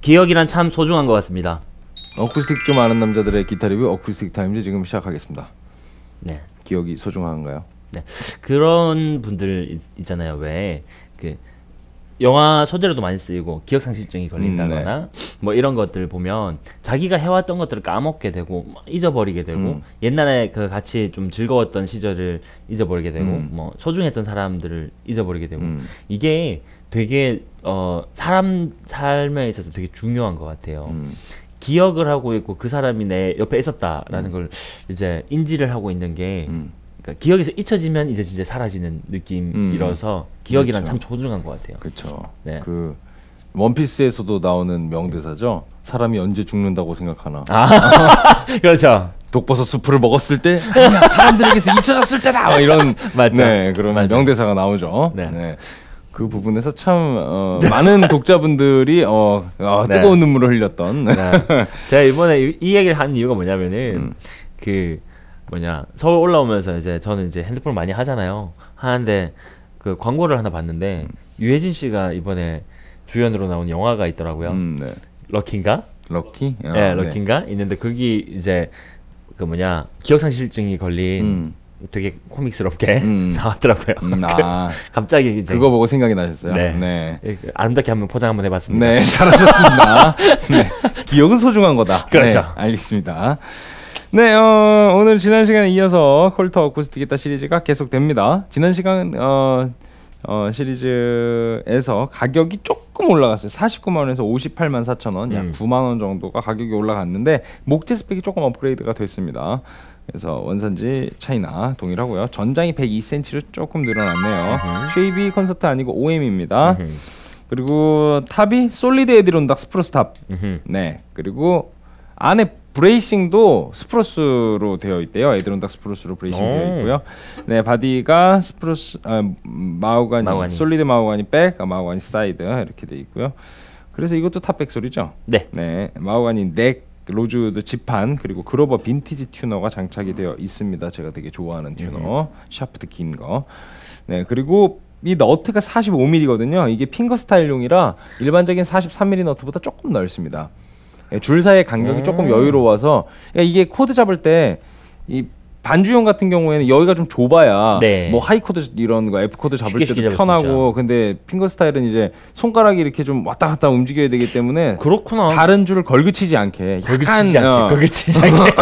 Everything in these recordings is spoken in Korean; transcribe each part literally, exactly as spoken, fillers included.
기억이란 참 소중한 것 같습니다. 어쿠스틱 좀 아는 남자들의 기타 리뷰 어쿠스틱 타임즈 지금 시작하겠습니다. 네. 기억이 소중한가요? 네. 그런 분들 있, 있잖아요. 왜 그 영화 소재로도 많이 쓰이고 기억상실증이 걸린다거나 음, 네. 뭐 이런 것들 보면 자기가 해왔던 것들을 까먹게 되고 잊어버리게 되고 음. 옛날에 그 같이 좀 즐거웠던 시절을 잊어버리게 되고 음. 뭐 소중했던 사람들을 잊어버리게 되고 음. 이게 되게 어 사람 삶에 있어서 되게 중요한 것 같아요. 음. 기억을 기억을 하고 있고 그 사람이 내 옆에 있었다라는 음. 걸 이제 인지를 하고 있는 게 음. 그러니까 기억에서 잊혀지면 이제 진짜 사라지는 느낌이라서 음. 기억이란 그렇죠. 참 소중한 것 같아요. 그렇죠. 네. 그 원피스에서도 나오는 명대사죠. 사람이 언제 죽는다고 생각하나. 아 그렇죠. 독버섯 수프를 먹었을 때 아니야, 사람들에게서 잊혀졌을 때다. 뭐 이런 맞죠. 네, 그런 맞아요. 명대사가 나오죠. 네. 네. 그 부분에서 참 어, 많은 독자분들이 어, 어, 네. 뜨거운 눈물을 흘렸던. 네. 제가 이번에 이, 이 얘기를 한 이유가 뭐냐면은 음. 그 뭐냐 서울 올라오면서 이제 저는 이제 핸드폰을 많이 하잖아요. 하는데 그 광고를 하나 봤는데 음. 유해진 씨가 이번에 주연으로 나온 영화가 있더라고요. 음, 네. 럭키인가? 럭키? 아, 네, 럭키인가? 있는데 거기 이제 그 뭐냐 기억상실증이 걸린 음. 되게 코믹스럽게 음. 나왔더라고요. 음, 아, 갑자기 이제 그거 보고 생각이 나셨어요? 네. 네. 이렇게 아름답게 한번 포장 한번 해봤습니다. 네, 잘하셨습니다. 네, 기억은 소중한 거다. 그렇죠. 네, 알겠습니다. 네, 어, 오늘 지난 시간에 이어서 콜터 어쿠스틱 기타 시리즈가 계속됩니다. 지난 시간 어, 어, 시리즈에서 가격이 조금 올라갔어요. 사십구만 원에서 오십팔만 사천 원, 약 음. 구만 원 정도가 가격이 올라갔는데 목재 스펙이 조금 업그레이드가 됐습니다. 그래서 원산지 차이나 동일하고요. 전장이 백이 센티미터로 조금 늘어났네요. 음흠. 쉐이비 콘서트 아니고 오엠입니다. 음흠. 그리고 탑이 솔리드 에디론닥 스프루스 탑. 음흠. 네. 그리고 안에 브레이싱도 스프루스로 되어 있대요. 에디론닥 스프루스로 브레이싱 오. 되어 있고요. 네, 바디가 스프루스 아, 마호가니, 마호가니. 솔리드 마호가니 백, 아, 마호가니 사이드 이렇게 되어 있고요. 그래서 이것도 탑백 소리죠. 네. 네, 마호가니 넥, 로즈우드 지판 그리고 그로버 빈티지 튜너가 장착이 되어 있습니다. 제가 되게 좋아하는 튜너, 샤프트 긴 거. 네, 그리고 이 너트가 사십오 밀리미터거든요. 이게 핑거 스타일용이라 일반적인 사십삼 밀리미터 너트보다 조금 넓습니다. 네, 줄 사이의 간격이 음. 조금 여유로워서 그러니까 이게 코드 잡을 때 이 반주용 같은 경우에는 여기가 좀 좁아야 네. 뭐 하이 코드 이런 거 F 코드 잡을 쉽게 쉽게 때도 잡을 수 편하고 있죠. 근데 핑거 스타일은 이제 손가락이 이렇게 좀 왔다 갔다 움직여야 되기 때문에 그렇구나. 다른 줄을 걸그치지 않게 걸그치지 약간, 않게. 어, 걸그치지 않게.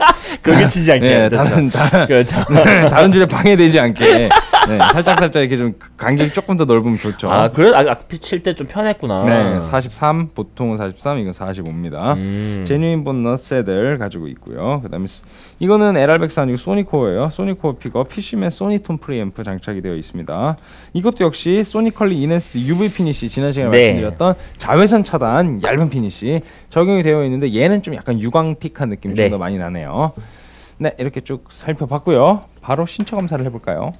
걸그치지 않게. 네, 그렇죠. 다른 다, 그렇죠. 네, 다른 줄에 방해되지 않게 네, 살짝 살짝 이렇게 좀 간격이 조금 더 넓으면 좋죠. 아 그래? 아, 악피 칠 때 좀 편했구나. 네, 사십삼 보통은 사십삼, 이건 사십오입니다. 음. 제뉴인 본넛 셋을 가지고 있고요. 그다음에 스- 이거는 엘알백사 아니고 소니코어예요. 소니코어 픽업 피쉬맨 소니톤 프리앰프 장착이 되어 있습니다. 이것도 역시 소니컬리 인핸스드 유브이 피니시 지난 시간에 네. 말씀드렸던 자외선 차단 얇은 피니시 적용이 되어 있는데 얘는 좀 약간 유광틱한 느낌이 좀 네. 더 많이 나네요. 네, 이렇게 쭉 살펴봤고요. 바로 신체 검사를 해볼까요?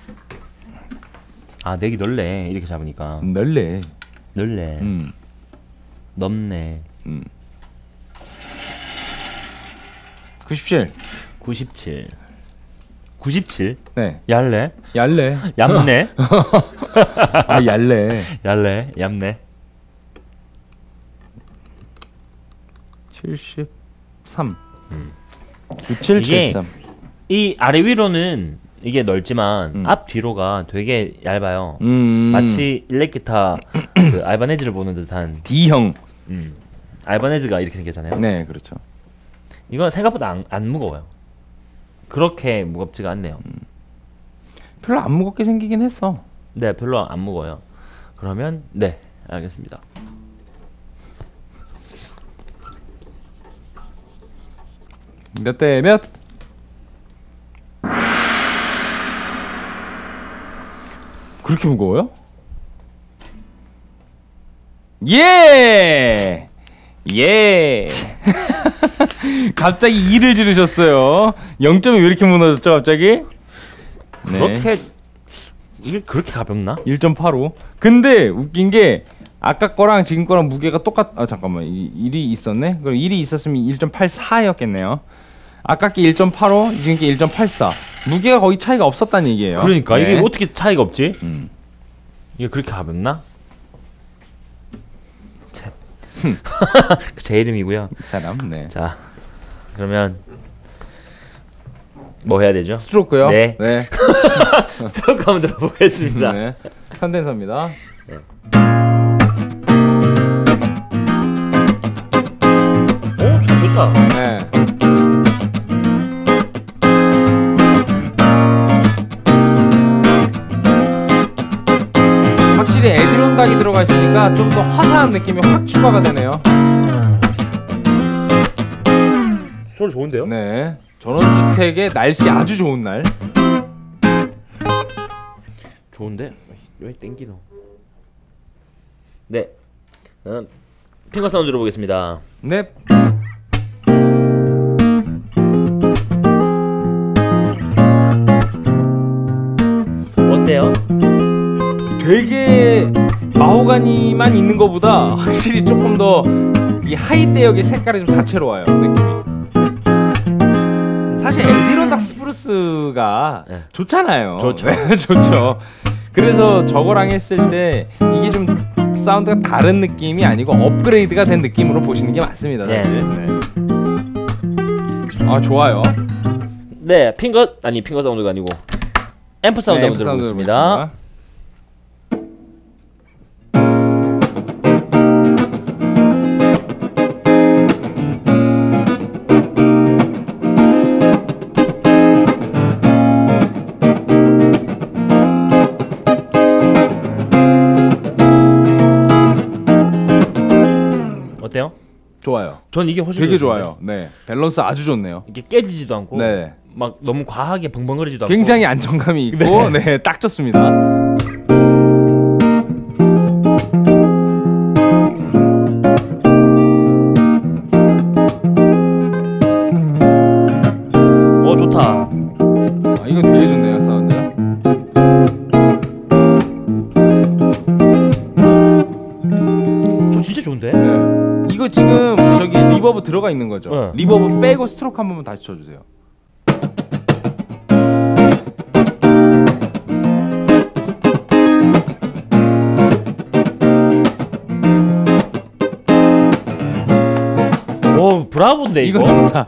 아 내기 넓네. 이렇게 잡으니까 넓네. 넓네. 음, 넓네. 음. 구십칠. 구십칠. 구십칠. 네, 얄래. 얄래. 얌네. 아, 얄래. 얄래. 얌네. 칠십삼. 음. 구십칠, 이게 칠십삼. 이 아래 위로는 이게 넓지만 음. 앞 뒤로가 되게 얇아요. 음. 마치 일렉기타 그 알바네즈를 보는 듯한. D형. 음. 알바네즈가 이렇게 생겼잖아요. 네, 그렇죠. 이건 생각보다 안, 안 무거워요. 그렇게 무겁지가 않네요. 별로 안 무겁게 생기긴 했어. 네, 별로 안 무거워요. 그러면 네, 알겠습니다. 몇 대 몇? 그렇게 무거워요? 예! 예! 갑자기 이를 지르셨어요. 영 점이 왜 이렇게 무너졌죠, 갑자기? 그렇게 이게 그렇게 가볍나? 일 점 팔오. 근데 웃긴 게 아까 거랑 지금 거랑 무게가 똑같. 아 잠깐만, 이 일이 있었네. 그럼 일이 있었으면 일 점 팔사였겠네요. 아까 게 일 점 팔오, 지금 게 일 점 팔사. 무게가 거의 차이가 없었다는 얘기예요. 그러니까 네. 이게 어떻게 차이가 없지? 음. 이게 그렇게 가볍나? 쳇. 제 이름이고요. 이 사람. 네. 자, 그러면 뭐 해야 되죠? 스트로크요? 네. 네. 스트로크 한번 들어보겠습니다. 네. 컨덴서입니다. 네. 오, 참 좋다. 네. 확실히 에디론 닭이 들어가 있으니까 좀 더 화사한 느낌이 확 추가가 되네요. 소리 좋은데요? 네. 전원주택의 날씨 아주 좋은 날. 좋은데? 왜 땡기노? 네. 음, 핑거 사운드 들어보겠습니다. 네. 어때요? 되게 마호가니만 있는 것보다 확실히 조금 더 이 하이대역의 색깔이 좀 다채로워요, 느낌이. 사실 에디론닭 스프루스가 네. 좋잖아요. 좋죠. 네, 좋죠. 그래서 저거랑 했을 때 이게 좀 사운드가 다른 느낌이 아니고 업그레이드가 된 느낌으로 보시는 게 맞습니다. 사실. 네. 네. 아, 좋아요. 네, 핑거 아니 핑거 사운드가 아니고 앰프 사운드 네, 한번 앰프 사운드 들어보겠습니다. 들어보겠습니다. 어때요? 좋아요. 전 이게 훨씬 되게 더 좋은데? 좋아요. 네, 밸런스 아주 좋네요. 이게 깨지지도 않고 네, 막 너무 과하게 벙벙거리지도 않고 굉장히 안정감이 있고, 네. 네, 딱 좋습니다. 어 좋다. 아, 이거 되게 좋네요, 사운드. 저 진짜 좋은데? 네. 이거 지금 저기 리버브 들어가 있는 거죠? 네. 리버브 빼고 스트로크 한 번만 다시 쳐주세요. 오 브라보인데 이거. 이거 좋다.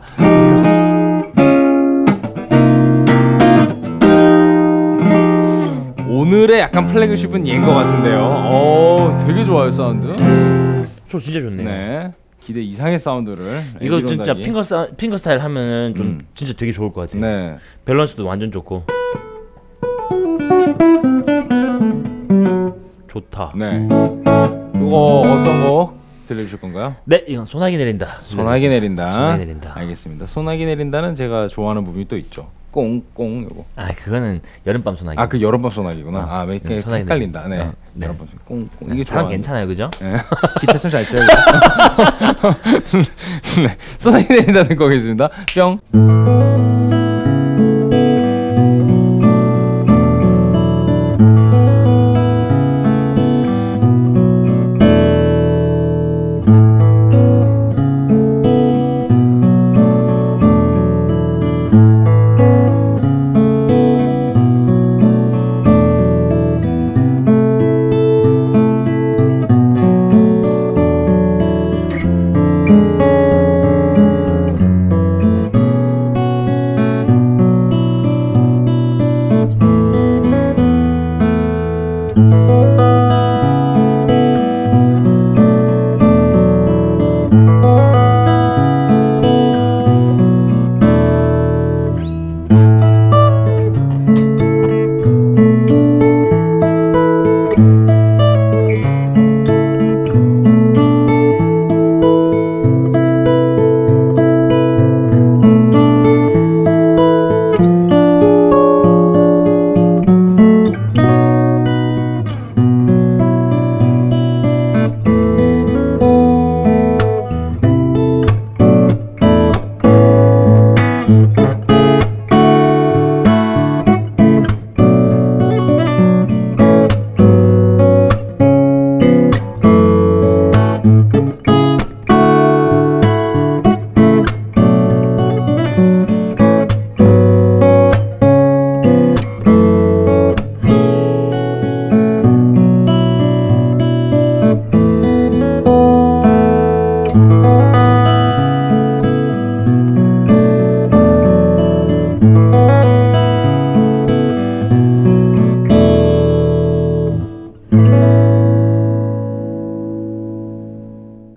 오늘의 약간 플래그십은 얘인 것 같은데요. 오, 되게 좋아요, 사운드. 저 진짜 좋네요. 네, 기대 이상의 사운드를. 이거 에디론 진짜 닭이. 핑거 사, 핑거 스타일 하면은 좀 음. 진짜 되게 좋을 것 같아요. 네, 밸런스도 완전 좋고. 좋다. 네. 이거 어떤 거 들려주실 건가요? 네, 이건 소나기 내린다. 소나기 내린다. 소나기 내린다. 알겠습니다. 소나기 내린다는 제가 좋아하는 부분이 또 있죠. 꽁꽁 요거. 아 그거는 여름밤 소나기. 아, 그 여름밤 소나기구나. 어, 아, 왜 이렇게 네, 소나기 헷갈린다. 네. 어, 네. 여름밤 소나기. 꽁꽁. 이게 사람 좋아하는- 괜찮아요, 그죠? 네. 기타 좀 잘 쳐야겠다. 네. 소나기 내린다 듣고 오겠습니다. 뿅.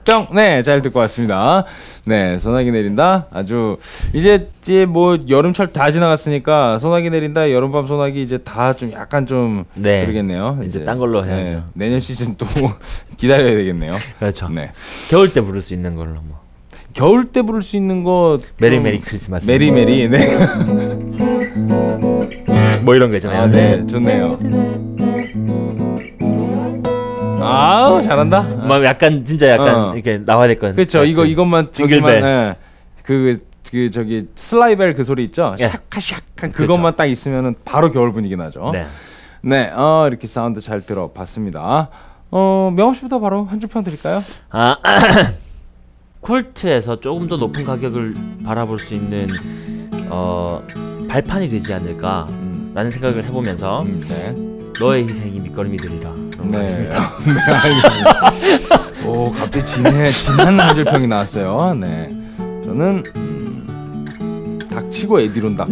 뿅. 네, 잘 듣고 왔습니다. 네, 소나기 내린다. 아주 이제 이제 뭐 여름철 다 지나갔으니까 소나기 내린다, 여름밤 소나기 이제 다 좀 약간 좀 네. 그러겠네요. 이제 딴 걸로 해야죠. 네, 내년 시즌 또 기다려야 되겠네요. 그렇죠. 네. 겨울 때 부를 수 있는 걸로 뭐. 겨울 때 부를 수 있는 거 메리 메리 크리스마스. 메리 메리. 네. 뭐 이런 거 있잖아요. 아, 네, 좋네요. 아우 잘한다. 뭐 약간 진짜 약간 어. 이렇게 나와야 될 건. 그렇죠. 이거 이것만 징글벨. 네. 그, 그 저기 슬라이벨 그 소리 있죠. 예. 샤카샤카 그것만 딱 있으면은 바로 겨울 분위기 나죠. 네. 네, 어, 이렇게 사운드 잘 들어봤습니다. 어, 명호 씨부터 바로 한 줄 평 드릴까요? 아 콜트에서 조금 더 높은 가격을 바라볼 수 있는 어 발판이 되지 않을까라는 음. 생각을 해보면서 음, 네. 너의 희생이 밑거름이 되리라. 네. 알겠습니다. 네, 알겠습니다. 오, 갑자기 진해 진한 한 줄 평이 나왔어요. 네, 저는 음, 닥치고 에디론닭.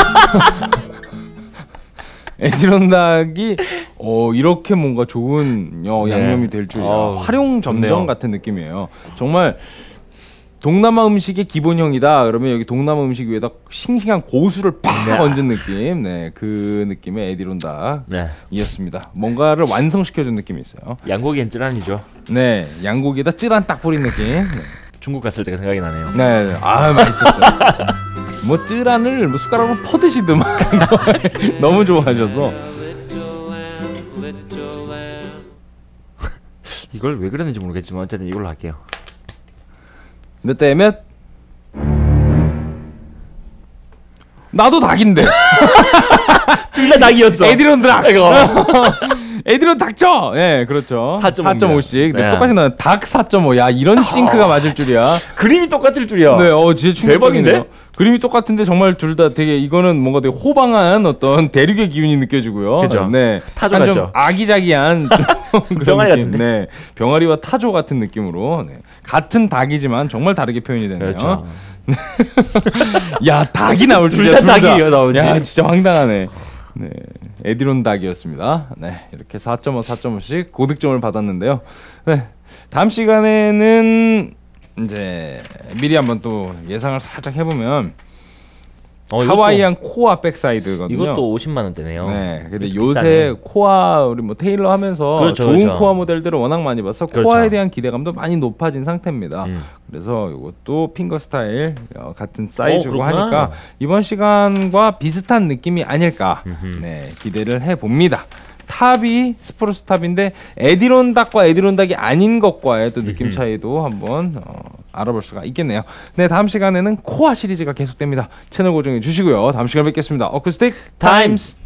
에디론닭이 어, 이렇게 뭔가 좋은 어, 양념이 될 줄이야. 어, 활용 점정 좋네요. 같은 느낌이에요. 정말 동남아 음식의 기본형이다. 그러면 여기 동남아 음식 위에다 싱싱한 고수를 팍 네. 얹은 느낌. 네, 그 느낌의 에디론닭이었습니다. 네. 뭔가를 완성시켜준 느낌이 있어요. 양고기엔 쯔란이죠. 네, 양고기에다 찌란 딱 뿌린 느낌. 네, 중국 갔을 때가 생각이 나네요. 네. 아 맛있었죠. 뭐 찌란을 뭐 숟가락으로 퍼드시더만 너무 좋아하셔서. 이걸 왜 그랬는지 모르겠지만 어쨌든 이걸로 할게요. 몇 대 몇? 나도 닭인데. 둘 다 닭이었어. 에디론 닭. 이거. 에디론 닭죠. 예, 그렇죠. 사 점 오입니다. 사 점 오씩. 네, 네. 똑같이 나는 닭 사 점 오. 야, 이런 싱크가 맞을 줄이야. 그림이 똑같을 줄이야. 네, 어, 진짜 충격적이네요. 대박인데? 그림이 똑같은데 정말 둘 다 되게 이거는 뭔가 되게 호방한 어떤 대륙의 기운이 느껴지고요. 그죠. 네, 타조 약간 좀 같죠? 아기자기한 좀 그런 병아리 느낌. 같은데? 네, 병아리와 타조 같은 느낌으로. 네. 같은 닭이지만 정말 다르게 표현이 되네요. 그렇죠. 야, 닭이 나올 둘 줄이야. 다 둘 다. 닭이요, 나오지. 야, 진짜 황당하네. 네, 에디론 닭이었습니다. 네, 이렇게 사 점 오, 사 점 오씩 고득점을 받았는데요. 네, 다음 시간에는 이제 미리 한번 또 예상을 살짝 해보면 어, 이것도- 하와이안 코어 백사이드거든요. 이것도 오십만 원대네요. 네, 근데 이렇게 요새 비싸네. 코어 우리 뭐 테일러 하면서 그렇죠, 좋은 그렇죠. 코어 모델들을 워낙 많이 봐서 그렇죠. 코어에 대한 기대감도 많이 높아진 상태입니다. 음. 그래서 이것도 핑거 스타일 어, 같은 사이즈고 그렇구나. 하니까 이번 시간과 비슷한 느낌이 아닐까 음흠. 네, 기대를 해 봅니다. 탑이 스프루스 탑인데 에디론 닭과 에디론 닭이 아닌 것과의 또 느낌 음흠. 차이도 한번 어, 알아볼 수가 있겠네요. 네, 다음 시간에는 코어 시리즈가 계속됩니다. 채널 고정해 주시고요. 다음 시간에 뵙겠습니다. 어쿠스틱 타임스.